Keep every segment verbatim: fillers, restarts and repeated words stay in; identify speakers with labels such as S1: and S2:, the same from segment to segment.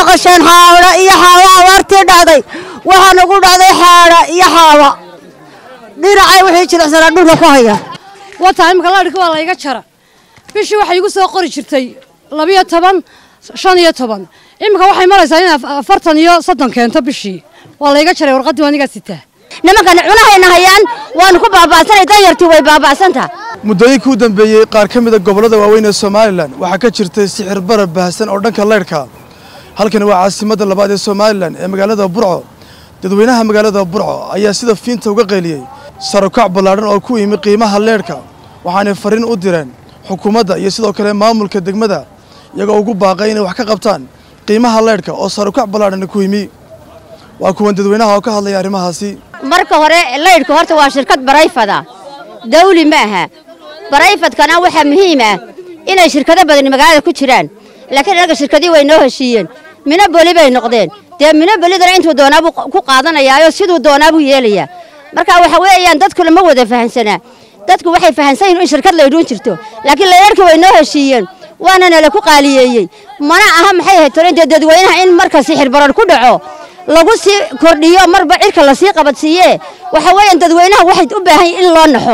S1: maqasheen xaawla iyo xaawa abaartii dhacday waxaan ugu dhacday xaadha iyo xaawa dhinacay wixii jilicsanaa dhulka ku haya
S2: wata imika laydhka waa layga jara bishii waxay igu soo qori jirtay labiyo toban shan iyo toban imika waxay maraysaa in afartan iyo soddon keento bishii waa layga jaray warqaddii anigaa sitaa
S1: nimankana cunahayna hayaan waanu ku baaba'sanay danyartii way baaba'santaha
S3: muddooyinkii u dambeeyey qaar ka mida gobollada waaweyn ee somalilan waxaa ka jirtay sixir barar baahsan oo dhanka leydhka halkani waa caasimadda labaad ee somalilan ee magaalada burco dadweynaha magaalada burco ayaa sida fiinta uga qayliyey sarukac ballaadhan oo ku yimi qiimaha leydhka waxaanay fariin u direen xukuumadda iyo sidoo kale maamulka degmada iyagoo ugu baaqay inay wax ka qabtaan qiimaha leydhka oo sarukac ballaadhan ku yimi waa kuwan dadweynaha oo ka hadlaya arrimahaasi
S1: marka hore leydhku horta waa shirkad barayfada dawli ma aha barayfadkana waxaa muhiim ah inay shirkado badani magaalada ku jiraan laakiin anaga shirkadii way noo heshiiyeen mina boli bay noqdeen dee mina bolidana intuu doonaabuu ku qaadanayaayo siduu doonaabuu yeelayaa marka waxa weeyaan dadku lama wada fahansanaa dadku waxay fahansan yihiin in shirkad laydhuun jirto laakiin leydharkii way noo heshiiyeen waana nala ku qaaliyeeyey mana aha maxay ahayd tore dee dadweynaha in marka sixir barar ku dhaco lagu sii kordhiyo marba cirka la sii qabadsiiye waxa weeyaan dadweynaha waxay u baahan yihiin in loo naxo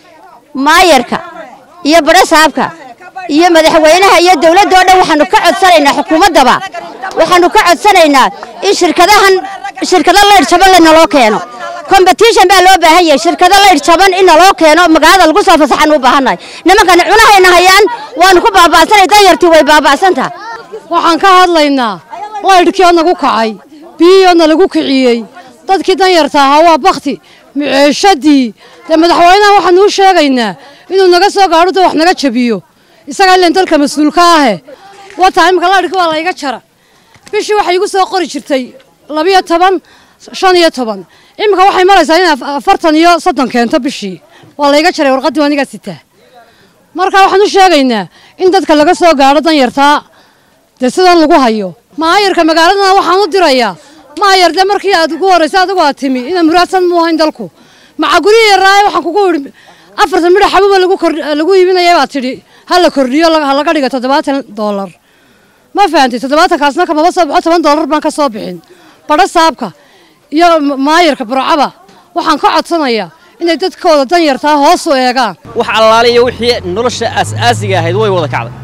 S1: maayarka iyo barasaabka iyo madaxweynaha iyo dawladda oo dhan waxaanu ka codsanaynaa xukuumaddaba waxaanu ka codsanaynaa in shirkadahan shirkado leydh jaban lanaloo keeno competition baa loo baahan yahay shirkado leydh jaban in naloo keeno magaalada lagu soo fasaxan u baahannahay nimankana cunahayna hayaan waanu ku baaba'sanay danyartii way baaba'santaha
S2: waxaan ka hadlaynaa leydhkii oo nagu kacay biyihii oo nalagu kiciyey dadkii danyarta ahaa waa bakti muceeshadii dee madaxweynaha waxaanu u sheegaynaa inuu naga soo gaadho da wax naga jabiyo isagaa ilan dalka mas-uulka ahe wata imika laydhka waa layga jara bishii waxay igu soo qori jirtay labiyo toban shan iyo toban imika waxay maraysaa in afartan iyo soddon keento bishii waa layga jaray warqaddii anigaa sitaa marka waxaan u sheegaynaa in dadka laga soo gaadho danyartaa dee sidan lagu hayo maayarka magaaladana waxaan u dirayaa maayar dee markii aad ugu horraysay adigu aad timi inaan muraadsan mu ahayn dalku maca gurihii yaraaye waxaan kugu idhi afartan midha xabuba lagu iibinaya baad tidhi ha la kordhiyo ha laga dhigo toddobaatan doolar ma fahantay toddobaatankaasna kamaba soo baxo toban doolar baan ka soo bixin badho saabka iyo maayarka burcaba waxaan ka codsanayaa inay dadkooda danyartaa hoos u eegaan
S4: wax allaale iyo wixii nolosha aas-aasiga ahayd way wada kacday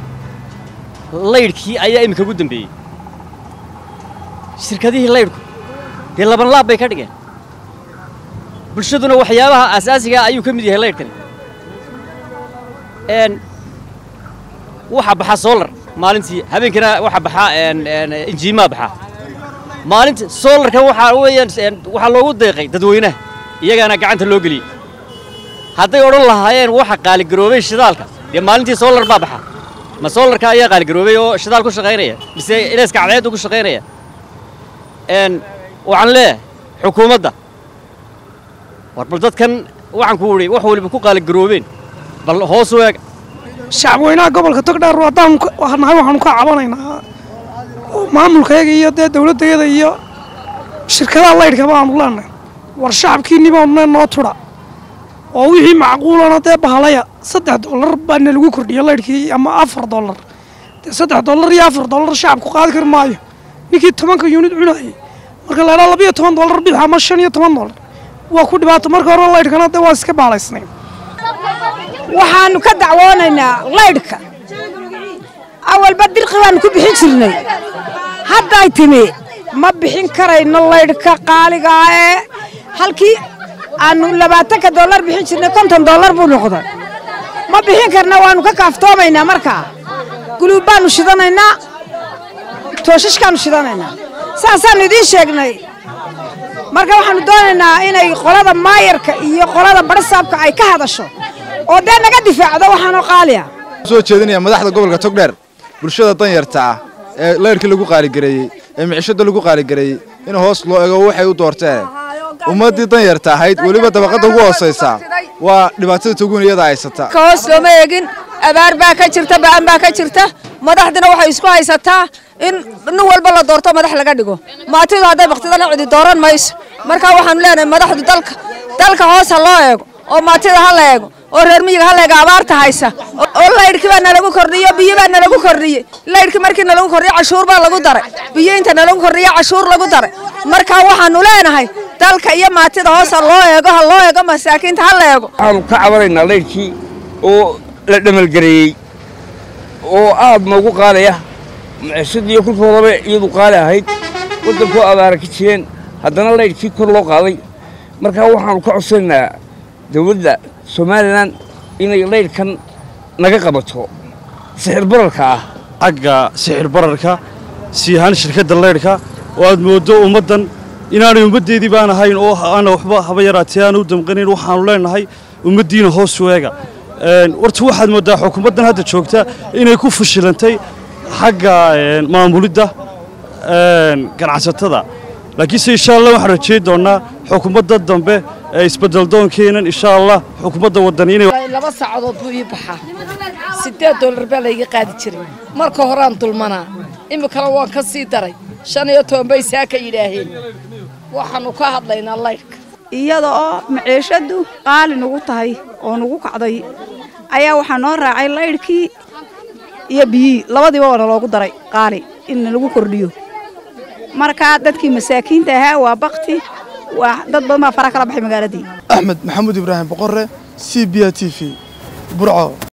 S4: leydhkii ayaa iminka ugu dambeeyey shirkadihii leydhku dee laban laab bay ka dhigeen bulshaduna waxyaabaha asaasiga ayuu ka mid yahay leydhkani n waxa baxa solar maalintii habeenkina waxa baxa injiimaa baxa maalintii solarka waxa weeyaan waxa loogu deeqay dadweynaha iyagana gacanta loo geliyay hadday odhan lahaayeen waxa qaali garoobay shidaalka dee maalintii solar baa baxa ma solarka ayaa qaali garoobay oo shidaal ku shaqaynaya mise ilayska cadceed ku shaqaynaya n waxaan leeyahay xukuumadda war bal dadkan waxaan ku wuri wax waliba ku qaali garoobeen bal hoos u eeg
S5: shacabweynaha gobolka togdheer wadaan waxaan waxaan ka cabanaynaa maamulkayga iyo dee dawladdeeda iyo shirkadaha leydhka baan leenahay war shacabkiinniba noo tura oo wixii macquulana dee bahalaya saddex dollar baana lagu kordhiya leydhkii ama afar dollar dee saddex dollar iyo afar dollar shacabku qaadi kari maayo ninkii tobanka yuunid cunayay marka la idhaa labiyo toban dollar bix ama shan iyo toban dollar waa ku dhibaato marka hore leydhkana dee waa iska baalaysnay
S6: waxaanu ka dacwoonaynaa leydhka awalba dirqi baanu ku bixin jirnay hadday timi ma bixin karayno leydhka qaaligaa ee halkii aanu labaatanka dollar bixin jirnay konton dollar buu noqday ma bixin karna waanu ka kaaftoomaynaa markaa guluub baanu shidanaynaa tooshashkaanu shidanaynaa saasaannu idiin sheegnay marka waxaanu doonaynaa inay qolada maayarka iyo qolada barasaabka ay ka hadasho oo dee naga difaacdo waxaanoo qaaliya
S3: soo jeedinaya madaxda gobolka togdheer bulshada danyarta ah ee leyrkii lagu qaaligareeyey ee micishada lagu qaaligareeyey in hoos loo eego waxay u doorteen ummaddii danyarta ahayd weliba dabaqadda ugu hoosaysaa waa dhibaatada tugun iyada haysata
S6: ka hoos looma eegin abaar baa ka jirta ba'an baa ka jirta madaxdina waxay isku haysataa in nin walba la doorto madax laga dhigo maatidu hadday baktidana cidi dooran mayso marka waxaanu leenahay madaxdu dalka dalka hoos ha loo eego oo maatida ha la eego oo reer miyiga ha la eego abaarta haysa oo laydhkii baa nalagu kordhiyo biyo baa nalagu kordhiyey laydhkii markii nalagu kordhiyo cashuur baa lagu daray biyo inta nalagu kordhiyo cashuur lagu daray markaa waxaanu leenahay dalka iyo maatida hoos ha loo eego ha loo eego masaakiinta ha la eego
S7: waxaanu ka cabanaynaa laydhkii oo la dhamalgareeyey oo aad noogu qaadaya maciishadii iyo kulkoodaba iyadu qaali ahayd waddankoo abaara ka jireen haddana laydhkii kor loo qaaday markaa waxaanu ka codsanaynaa dawladda somalilan inay laydhkan naga qabato sixir bararka ah
S8: xagga sixir bararka sii ahaan shirkadda laydhka oo aad mooddo ummaddan inaanay ummaddeedii baan ahayn oo aana waxba haba yaraatee aan u damqanayn waxaanu leenahay ummaddiina hoos weega warta waxaad mooddaa xukuumaddan hadda joogta inay ku fashilantay xagga maamulidda ganacsatada laakiinse insha allah waxaan rajayn doonnaa xukuumadda dambe ee isbeddeldoonkeenan insha allah xukuumadda waddani inay
S2: laba saacadood buu ii baxaa siddeed dollar baa layga qaadi jiray marka horaan dulmanaa iminkana waan ka sii daray shan iyo toban bay saa ka yidhaaheen waxaannu ka hadlaynaa laydhka
S6: iyada oo maciishadu qaali nagu tahay oo nagu kacday ayaa waxaa noo raacay laydhkii iyo biyihii labadiiba waana loogu daray qaali in lagu kordhiyo markaa dadkii masaakiinta ahaa waa bakti waa dad badan baa fara kala baxay magaaladii
S3: axmed maxamuud ibraahim boqorre c b a t v burco.